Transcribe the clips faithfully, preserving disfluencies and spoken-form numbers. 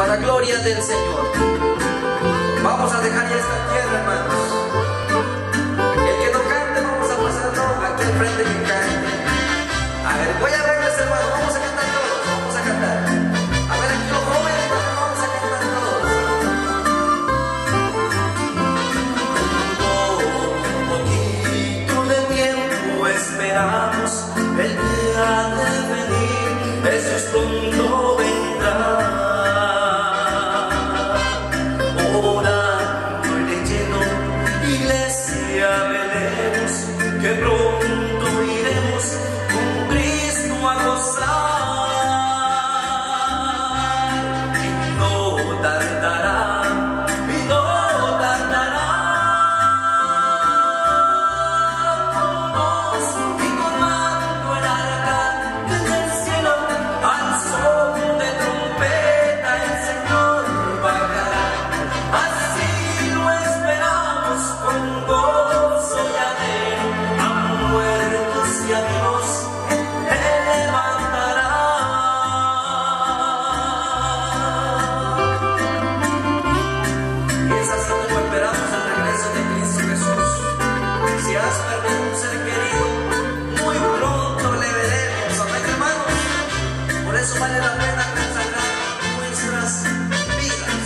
para gloria del Señor. Vamos a dejar ya esta tierra, hermanos. El que no cante, vamos a pasarlo aquí al frente que cante. A ver, voy a verles, hermano, vamos a cantar todos, vamos a cantar. A ver, aquí los jóvenes, vamos a cantar todos. Un poquito de tiempo esperamos el día de venir, Jesús pronto vendrá. Que pronto iremos con Cristo a gozar y no tardará, y no tardará con voz y con mando en arca desde el cielo, al son de trompeta el Señor bajará. Así lo esperamos con gozo y anhelo. Y a Dios Él levantará. Y es así como esperamos el regreso de Cristo Jesús. Si has perdido un ser querido, muy pronto le veremos. Amén, hermanos. Por eso vale la pena consagrar nuestras vidas.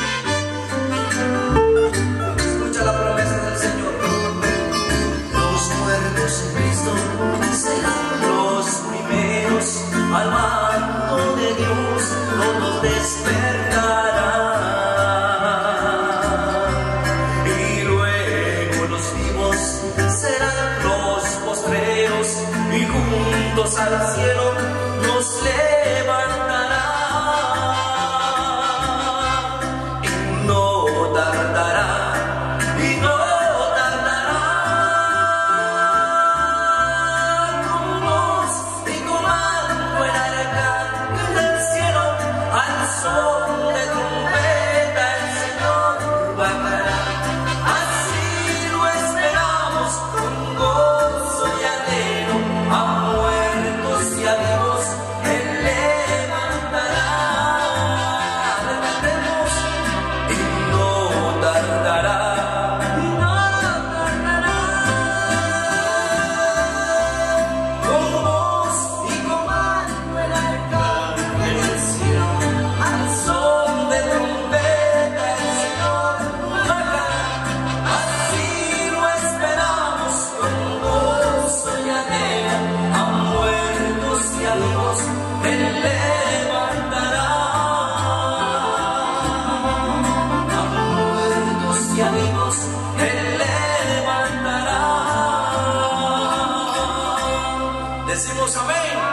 Escucha la promesa del Señor. Los muertos en Cristo serán los primeros al mando de Dios, no los despertará. Y luego los vivos serán los postreros y juntos al cielo nos levantará. Y no tardará. Son de trompeta el Señor bajará. Así lo esperamos con gozo y anhelo, a muertos y a vivos Él levantará. Levantemos y no tardará, y no tardará. Con voz y con mando el arcángel en el cielo, al son de trompeta el Señor bajará. Así lo esperamos con gozo y anhelo, a muertos y a vivos Él levantará. A muertos y a vivos Él levantará. Decimos amén.